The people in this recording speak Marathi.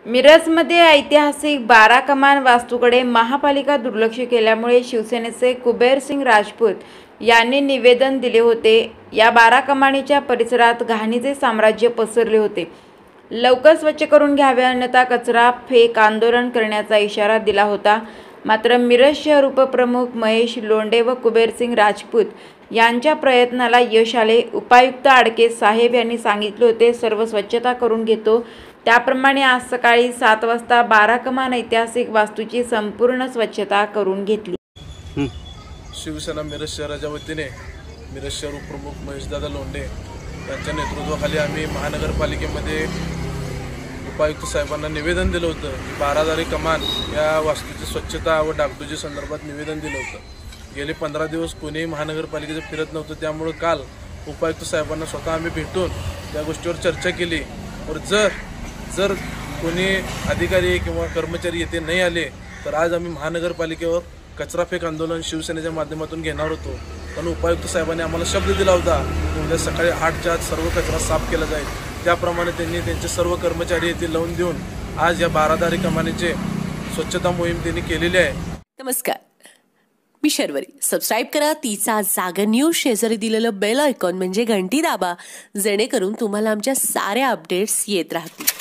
मिरजमध्ये ऐतिहासिक 12 कमान वास्तूकडे महापालिका दुर्लक्ष केल्यामुळे शिवसेनेचे कुबेरसिंग राजपूत यांनी निवेदन दिले होते। या 12 कमानीच्या परिसरात घाणीचे साम्राज्य पसरले होते, लवकर स्वच्छ करून घ्यावे अन्यथा कचरा फेक आंदोलन करण्याचा इशारा दिला होता। मात्र मिरज शहर उपप्रमुख महेश लोंढे व कुबेरसिंग राजपूत यांच्या प्रयत्नाला यश आले। उपायुक्त आडके साहेब यांनी सांगितले होते सर्व स्वच्छता करून घेतो, त्याप्रमाणे आज सकाळी 7 वाजता 12 कमान ऐतिहासिक वास्तूची संपूर्ण स्वच्छता करून घेतली। शिवसेना मिरज शहराच्या वतीने मिरज शहर उपप्रमुख महेशदादा लोंढे यांच्या नेतृत्वाखाली आम्ही महानगरपालिकेमध्ये उपायुक्त साहेबांना निवेदन दिलं होतं की 12 दारी कमान या वास्तूची स्वच्छता व डागडुजी संदर्भात निवेदन दिलं होतं। गेले 15 दिवस कोणीही महानगरपालिकेचं फिरत नव्हतं, त्यामुळे काल उपायुक्त साहेबांना स्वतः आम्ही भेटून त्या गोष्टीवर चर्चा केली। और जर कोणी अधिकारी किंवा कर्मचारी येथे नाही आले तर आज आम्ही महानगरपालिकेवर कचरा फेक आंदोलन शिवसेनेच्या माध्यमातून घेणार होतो। पण उपायुक्त साहेबांनी आम्हाला शब्द दिला होता की उद्या सकाळी 8च्या आत सर्व कचरा साफ केला जाईल। त्याप्रमाणे त्यांनी त्यांचे सर्व कर्मचारी येथे लावून देऊन आज या 12 दारी कमानीचे स्वच्छता मोहीम त्यांनी केलेली आहे। नमस्कार, मी शर्वरी। सबस्क्राईब करा तिचा जागर न्यूज, शेजारी दिलेलं बेल आयकॉन म्हणजे घंटी दाबा, जेणेकरून तुम्हाला आमच्या साऱ्या अपडेट्स येत राहतील।